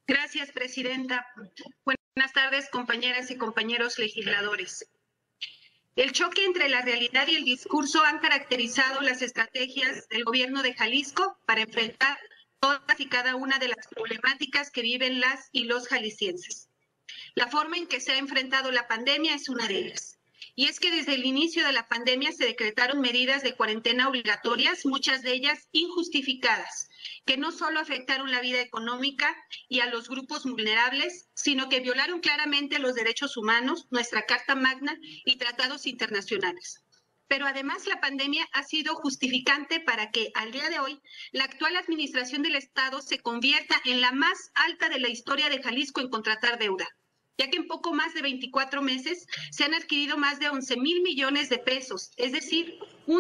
Gracias, presidenta. Buenas tardes, compañeras y compañeros legisladores. El choque entre la realidad y el discurso han caracterizado las estrategias del gobierno de Jalisco para enfrentar todas y cada una de las problemáticas que viven las y los jaliscienses. La forma en que se ha enfrentado la pandemia es una de ellas. Y es que desde el inicio de la pandemia se decretaron medidas de cuarentena obligatorias, muchas de ellas injustificadas, que no solo afectaron la vida económica y a los grupos vulnerables, sino que violaron claramente los derechos humanos, nuestra Carta Magna y tratados internacionales. Pero además la pandemia ha sido justificante para que al día de hoy la actual administración del Estado se convierta en la más alta de la historia de Jalisco en contratar deuda, ya que en poco más de 24 meses se han adquirido más de 11,000 millones de pesos, es decir, un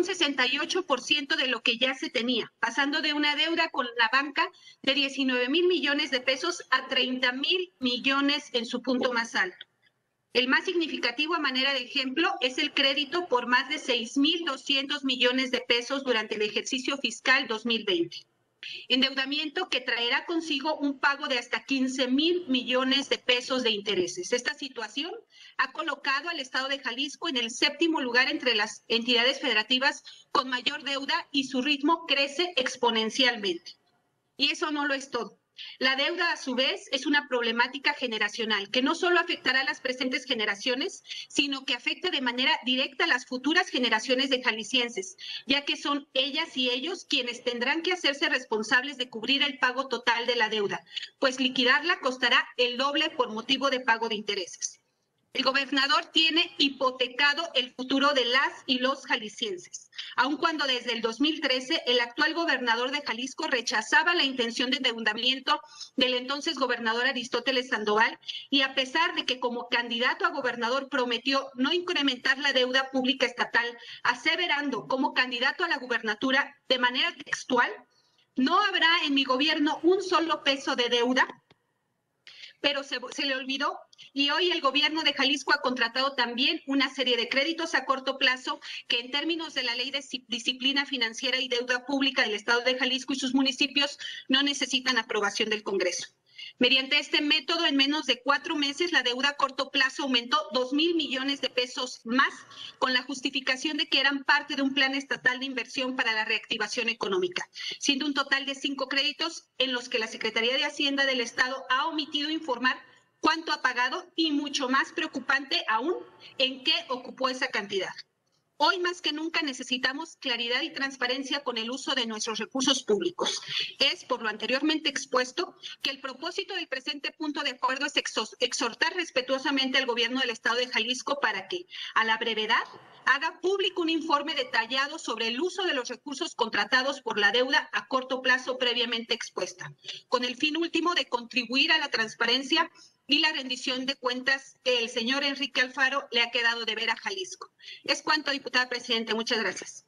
68% de lo que ya se tenía, pasando de una deuda con la banca de 19,000 millones de pesos a 30,000 millones en su punto más alto. El más significativo a manera de ejemplo es el crédito por más de 6,200 millones de pesos durante el ejercicio fiscal 2020. Endeudamiento que traerá consigo un pago de hasta 15,000 millones de pesos de intereses. Esta situación ha colocado al Estado de Jalisco en el 7º lugar entre las entidades federativas con mayor deuda y su ritmo crece exponencialmente. Y eso no lo es todo. La deuda, a su vez, es una problemática generacional que no solo afectará a las presentes generaciones, sino que afecta de manera directa a las futuras generaciones de jaliscienses, ya que son ellas y ellos quienes tendrán que hacerse responsables de cubrir el pago total de la deuda, pues liquidarla costará el doble por motivo de pago de intereses. El gobernador tiene hipotecado el futuro de las y los jaliscienses, aun cuando desde el 2013 el actual gobernador de Jalisco rechazaba la intención de endeudamiento del entonces gobernador Aristóteles Sandoval, y a pesar de que como candidato a gobernador prometió no incrementar la deuda pública estatal, aseverando como candidato a la gubernatura de manera textual: no habrá en mi gobierno un solo peso de deuda, pero se le olvidó, y hoy el gobierno de Jalisco ha contratado también una serie de créditos a corto plazo que en términos de la Ley de Disciplina Financiera y Deuda Pública del Estado de Jalisco y sus municipios no necesitan aprobación del Congreso. Mediante este método, en menos de 4 meses, la deuda a corto plazo aumentó 2,000 millones de pesos más, con la justificación de que eran parte de un plan estatal de inversión para la reactivación económica, siendo un total de 5 créditos en los que la Secretaría de Hacienda del Estado ha omitido informar cuánto ha pagado y, mucho más preocupante aún, en qué ocupó esa cantidad. Hoy más que nunca necesitamos claridad y transparencia con el uso de nuestros recursos públicos. Es, por lo anteriormente expuesto, que el propósito del presente punto de acuerdo es exhortar respetuosamente al gobierno del Estado de Jalisco para que, a la brevedad, haga público un informe detallado sobre el uso de los recursos contratados por la deuda a corto plazo previamente expuesta, con el fin último de contribuir a la transparencia y la rendición de cuentas que el señor Enrique Alfaro le ha quedado de ver a Jalisco. Es cuanto, diputada presidenta. Muchas gracias.